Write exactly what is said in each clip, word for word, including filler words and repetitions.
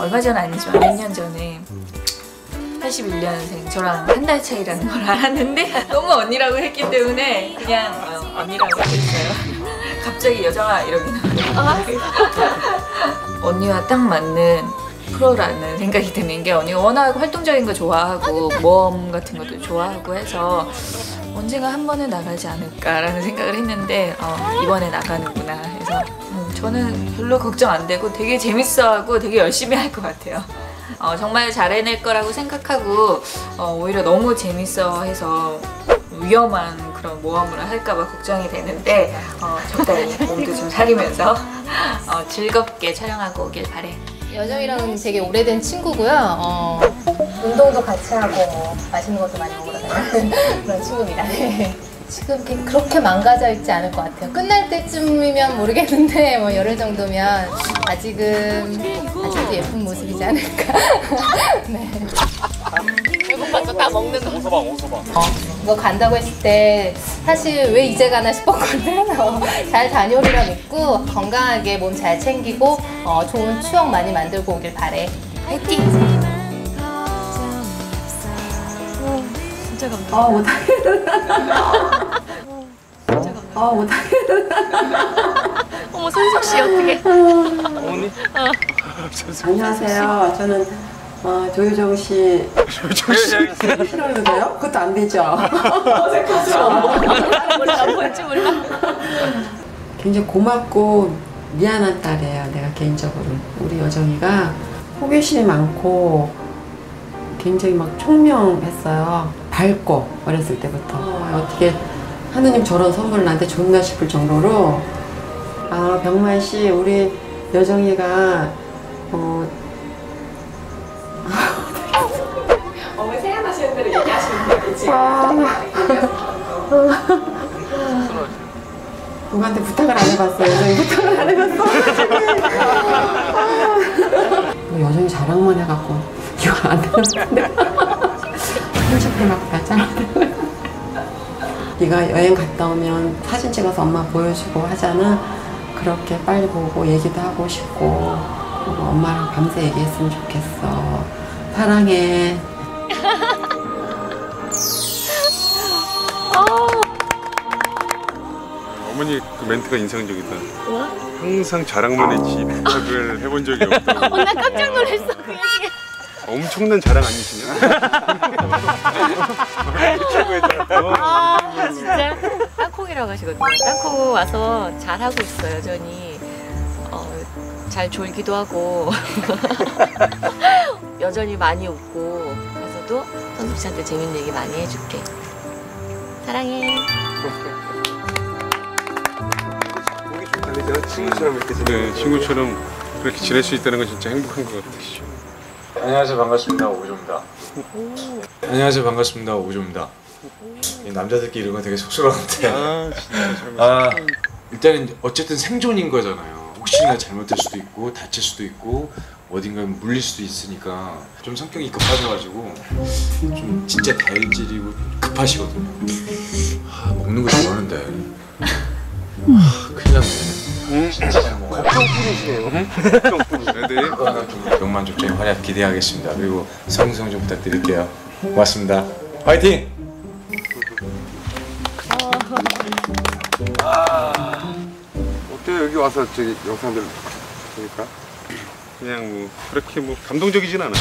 얼마 전 아니지만 몇 년 전에 팔십일 년생 저랑 한 달 차이라는 걸 알았는데 너무 언니라고 했기 때문에 그냥 어, 언니라고 했어요. 갑자기 여정아 이러긴 하는데 언니와 딱 맞는 프로라는 생각이 드는 게 언니가 워낙 활동적인 거 좋아하고 모험 같은 것도 좋아하고 해서 언젠가 한 번은 나가지 않을까라는 생각을 했는데 어, 이번에 나가는구나 해서 음, 저는 별로 걱정 안 되고 되게 재밌어하고 되게 열심히 할 것 같아요. 어, 정말 잘 해낼 거라고 생각하고 어, 오히려 너무 재밌어 해서 위험한 그런 모험을 할까봐 걱정이 되는데 어, 적당히 몸도 좀 사리면서 어, 즐겁게 촬영하고 오길 바래. 여정이랑은 되게 오래된 친구고요. 어, 운동도 같이 하고 뭐 맛있는 것도 많이 먹으러 다니는 그런 친구입니다. 지금 이렇게 그렇게 망가져 있지 않을 것 같아요. 끝날 때쯤이면 모르겠는데 뭐 열흘 정도면 아직은 아직도 예쁜 모습이지 않을까. 네. 배고파서 다 먹는 거. 오서방 오서방. 어, 이거 간다고 했을 때 사실 왜 이제 가나 싶었거든. 어, 잘 다녀오리라 믿고 건강하게 몸 잘 챙기고 어, 좋은 추억 많이 만들고 오길 바래. 화이팅! 어, 진짜 감동이다. 아, 못하겠다. 아, 못하겠다. 어머, 손숙 씨 어떻게? 어머니? 어. 안녕하세요. 저는 어, 조효정 씨. 조효정 씨. 싫어해도 돼요? 그것도 안 되죠. 어색하죠. 몰라, 뭔지 몰라. 굉장히 고맙고 미안한 딸이에요. 내가 개인적으로. 우리 여정이가 호기심이 많고 굉장히 막 총명했어요. 밝고 어렸을 때부터. 어, 어떻게 하느님 저런 선물을 나한테 줬나 싶을 정도로 아 병만 씨 우리 여정이가 어 어머니 생각나시는 대로 얘기하시면 되겠지. 누구한테 부탁을 안 해봤어요. 여정이 부탁을 안 해봤어. 여정이 자랑만 해갖고 이거 안 되는데 편집해갖고 다 짱. 네가 여행 갔다 오면 사진 찍어서 엄마 보여주고 하잖아. 그렇게 빨리 보고 얘기도 하고 싶고 엄마랑 밤새 얘기했으면 좋겠어. 사랑해. 어머니 그 멘트가 인상적이다. 뭐? 항상 자랑만 했지 부탁을 해본 적이 없다. 어, 나 깜짝 놀랐어 그 얘기에. 엄청난 자랑 아니시냐? 아 진짜 땅콩이라고 하시거든요. 땅콩 와서 잘하고 있어 여전히. 어, 잘 졸기도 하고 여전히 많이 웃고 그래서도 선숙 씨한테 재밌는 얘기 많이 해줄게. 사랑해. 보기 좋다. 친구처럼 이렇게 네, 친구처럼 그렇게 지낼 수 있다는 건 진짜 행복한 것 같아요. 안녕하세요 반갑습니다 오조입니다. 안녕하세요 반갑습니다 오조입니다. 남자들끼리 이런 거 되게 쑥스러운데 아 진짜 아 일단은 어쨌든 생존인 거잖아요. 혹시나 잘못될 수도 있고 다칠 수도 있고 어딘가에 물릴 수도 있으니까 좀 성격이 급하셔가지고 좀 진짜 다혈질이고 급하시거든요. 아 먹는 거 좋아하는데 아 큰일 났네. 응? 진짜 잘 먹어요. 걱정뿐이시네요. 걱정뿐. 애들이 병만족적인 활약 기대하겠습니다. 그리고 성성 좀 부탁드릴게요. 고맙습니다. 화이팅! 어때요 여기 와서 저기 영상들 보니까? 그냥 뭐 그렇게 뭐 감동적이진 않아.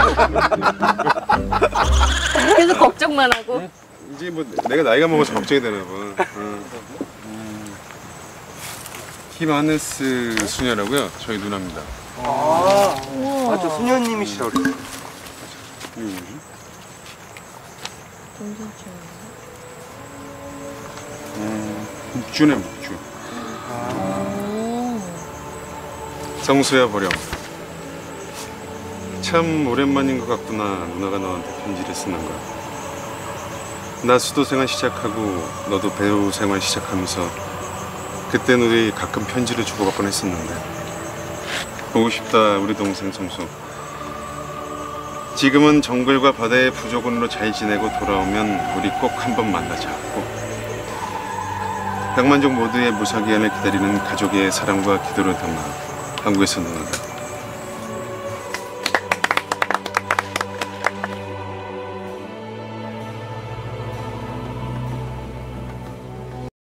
계속 걱정만 하고. 응? 이제 뭐 내가 나이가 먹어서 걱정이 되나 봐. 응. 김하네스 수녀라고요. 저희 누나입니다. 아, 아, 저 수녀님이시라고 그랬어요. 이게 뭐지? 음, 묵주네 묵주. 아. 성수야 보렴. 참 오랜만인 것 같구나. 누나가 너한테 편지를 쓰는 거. 나 수도 생활 시작하고 너도 배우 생활 시작하면서 그땐 우리 가끔 편지를 주고받곤 했었는데 보고 싶다 우리 동생 성수. 지금은 정글과 바다의 부족원으로 잘 지내고 돌아오면 우리 꼭 한번 만나자. 꼭. 백만족 모두의 무사기한을 기다리는 가족의 사랑과 기도를 담아 한국에서 누나가